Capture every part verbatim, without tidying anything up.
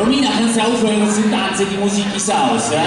Romina, kannst du aufhören zu tanzen? Die Musik ist aus, ja?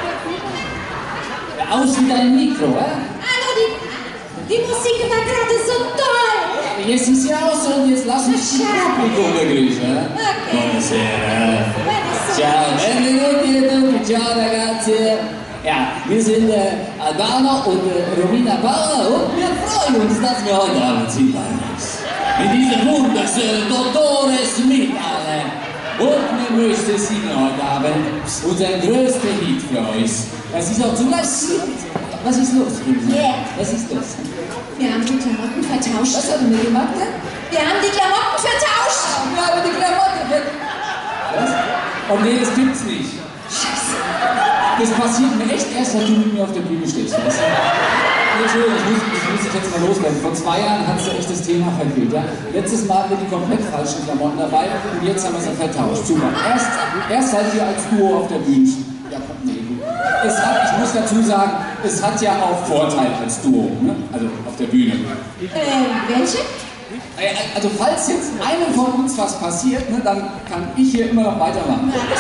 Ja, aus mit deinem Mikro, ja? Hallo, die, die Musik war gerade so toll. Jetzt ist sie aus und jetzt lass mich das Publikum begrüßen, ja? Okay. Buonasera. Ciao, benvenuti, ciao ragazzi. Ja, wir sind äh, Albano und äh, Romina Paula und wir freuen uns, dass wir heute Abend hier bei uns mit diesem wunderschönen Dottore Smith alle. Und wir möchten singen heute Abend unseren größten Hit für uns. Das ist auch zum Beispiel. Was ist los? Yeah. Was ist los? Wir haben die Klamotten vertauscht. Was haben wir gemacht denn? Wir haben die Klamotten vertauscht. Wir haben die Klamotten vertauscht. Was? Oh nee, das gibt's nicht. Scheiße. Das passiert mir echt erst, wenn du mit mir auf der Bühne stehst. Weißt du? Entschuldigung, ich muss, ich muss dich jetzt mal loswerden. Vor zwei Jahren hast du echt das Thema verfehlt. Ja? Letztes Mal hatten wir die komplett falschen Klamotten dabei und jetzt haben wir sie vertauscht. Super. Erst, erst seid ihr als Duo auf der Bühne. Ja, komm, nee. Es hat, ich muss dazu sagen, es hat ja auch Vorteile als Duo. Ne? Also auf der Bühne. Äh, welche? Also falls jetzt einem von uns was passiert, ne, dann kann ich hier immer noch weitermachen. Was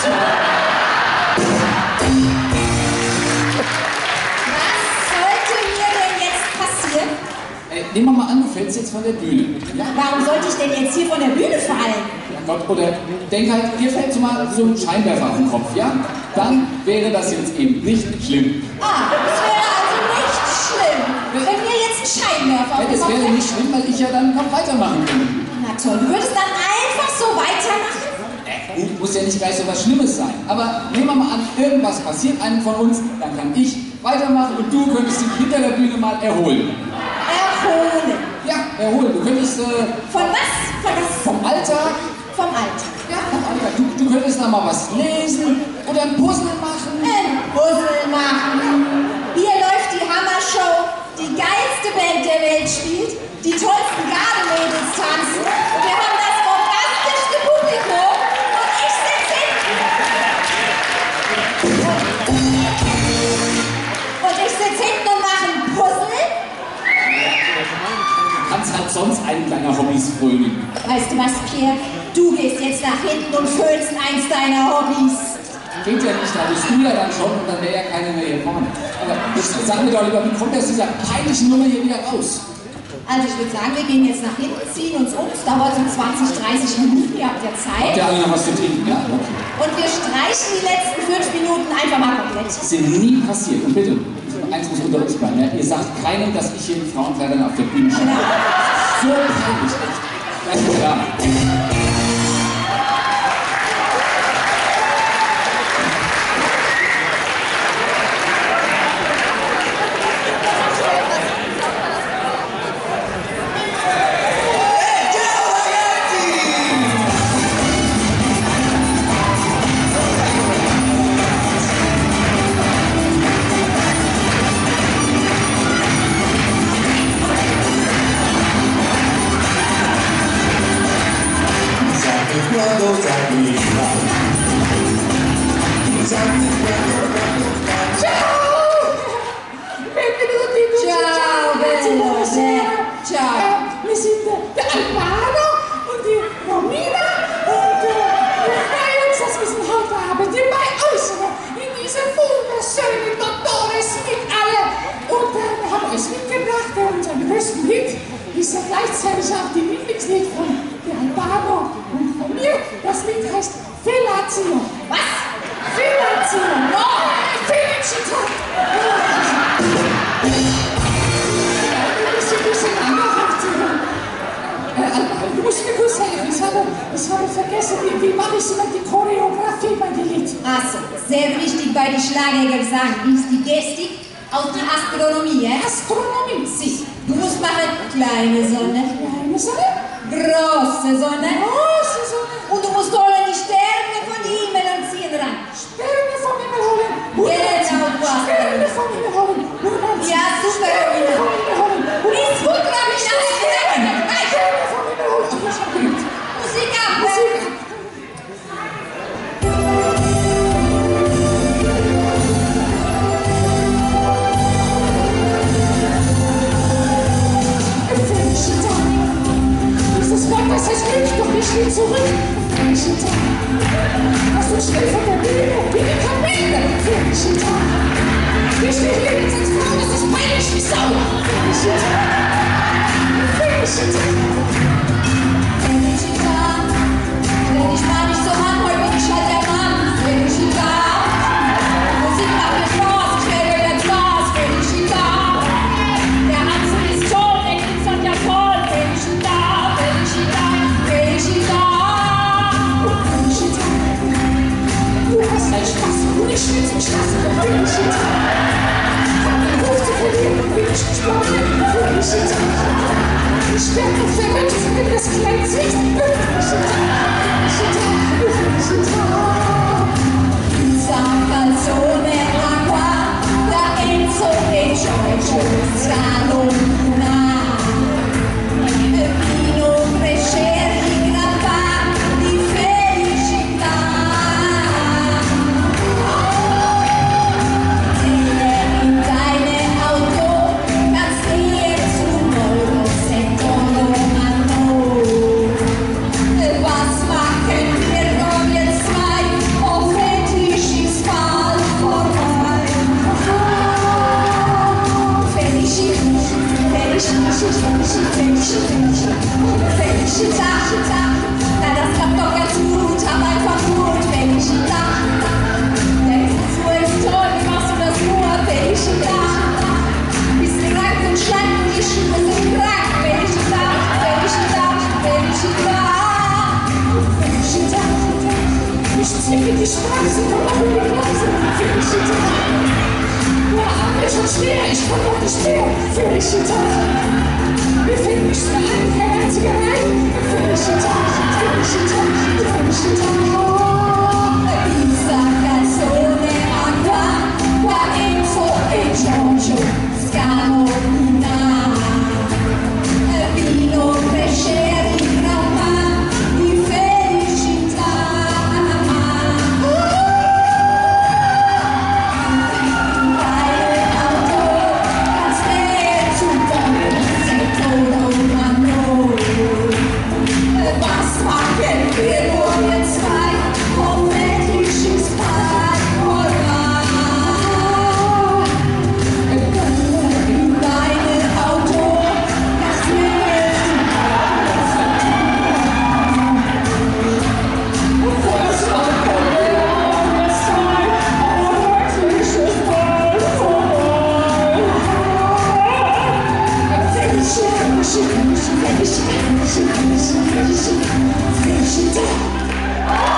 sollte mir denn jetzt passieren? Ey, nehmen wir mal an, du fällst jetzt von der Bühne. Ja? Warum sollte ich denn jetzt hier von der Bühne fallen? Ja Gott, oder denk halt, dir fällt so mal so ein Scheinwerfer auf den Kopf, ja? Dann wäre das jetzt eben nicht schlimm. Ah, das wäre also nicht schlimm, wenn mir jetzt ein Scheinwerfer auf Ja, den das Kopf wäre fällt. nicht schlimm, weil ich ja dann noch weitermachen könnte. Na toll, du würdest dann einfach so weitermachen? Äh, gut, muss ja nicht gleich so was Schlimmes sein. Aber nehmen wir mal an, irgendwas passiert einem von uns, dann kann ich weitermachen und du könntest dich hinter der Bühne mal erholen. Erholen. Ja, erholen. Du könntest äh, Von was? Von was? vom Alltag. Vom Alltag. Ja, vom Alltag. Du, du könntest da mal was lesen oder ein Puzzle machen. Ein Puzzle machen. Hier läuft die Hammer-Show. Die geilste Band der Welt spielt. Die tollsten Gardemädels tanzen. Wir haben das bombastischste Publikum. Und ich sitze hinten. Und ich sitze hinten und mache ein Puzzle. Du kannst halt sonst einen deiner Hobbys frönen. Weißt du was, Pierre? Du gehst jetzt nach hinten und füllst eins deiner Hobbys. Geht ja nicht, da bist du ja dann schon und dann wäre ja keiner mehr hier vorne. Aber jetzt sag mir doch lieber, wie kommt aus dieser peinlichen Nummer hier wieder raus? Also ich würde sagen, wir gehen jetzt nach hinten, ziehen uns um. Es dauert so zwanzig, dreißig Minuten, ihr habt ja Zeit. Habt ihr alle noch was zu trinken? Ja? Okay. Und wir streichen die letzten fünf Minuten einfach mal komplett. Das ist ja nie passiert. Und bitte, eins muss unter uns bleiben. Ja? Ihr sagt keinem, dass ich hier in Frauenkleidern auf der Bühne stehe. So peinlich, echt. Das ist klar. Ciao, bella. Ciao. Wir sind der Albano und die Romina und äh, wir freuen uns, dass wir sind heute Abend hier bei euch in dieser wunderschönen Dottore Smith alle. Und äh, wir haben euch mitgebracht, äh, unseren größten Hit ist ja gleichzeitig auch die Lieblingslied von der Albano und von mir. Das Lied heißt Fellatio. Was? Fellatio. No, Felicita. Du musst mir kurz helfen, ich habe, ich habe vergessen, wie, wie mache ich immer die Choreografie bei dem Lied? Achso, sehr wichtig bei den Schlagergesang ist die Gestik aus der Astronomie, ja? Astronomie. Si. Du musst machen kleine Sonne, Kleine Sonne, große Sonne große Sonne, und du musst holen die Sterne von den Himmel und ziehen ran. Sterne vom Himmel holen. Genau, du hast Sterne vom Himmel holen. Ja, super, Sterne vom Himmel holen. Ist gut, Robin, alles gesagt. Sterne vom Himmel holen. Oh, ich hab geübt. Musik ab. Musik ab. Das Wort, das heißt Glück, doch nicht viel zurück. Felicita. Das so schnell von der Bühne wie die Kamele. Felicita. Wir stehen hier jetzt als Frau, das ist peinlich wie Sau. Felicita. Felicita. Felicita. Wenn ich mal nicht so an, heute bin ich halt der Mann. Felicita. Musik macht mir Spaß, ich werde jetzt Spaß. Felicita. Der Anzug ist toll, der glitzert ja voll. Felicita, Felicita, Felicita. Felicita. Du hast einen Spaß und ich schwitze mich nass. Felicita. Von dem Ruf zu verlieren, bin ich gesprochen. Felicita. Ich werde verrückt, wenn das Kleid sieht. Felicita. Felicita. Felicita. Pizza, calzone, acqua, da Enzo e Giorgio Scalona. Vino, crescere, grappa di felicità. Sehe in deine Auto, kannst dir zum Euro, Settolo, Manno. Was machen wir doch jetzt zwei? Hoffentlich ist bald vorbei. Felicita, Felicita, Felicita, Felicita. Na, das klappt doch ganz gut, hab einfach Mut, Felicita. Der Frisur ist toll, wie machst du das nur, Felicita? Bist krank und schlank und die Schuhe sind krank, Felicita, Felicita, Felicita. Felicita. Ich zwicke die Straße, komm auf die Klasse. Felicita. Der Arm ist schon schwer, ich komm doch nicht mehr. Felicita. Wir finden nicht mehr ein, kein einziger rein. Felicita. Felicita. Felicita. Pizza, calzone, acqua, qua Enzo e Giorgio Scalona. Vino, crescere, grappa di felicità. Deine Auto, kannst dir zum Bonn, Settolo, Manno. Was machen wir nur wir zwei? Hoffentlich ist bald vorbei. In deine Auto, kannst mir zum Felicita.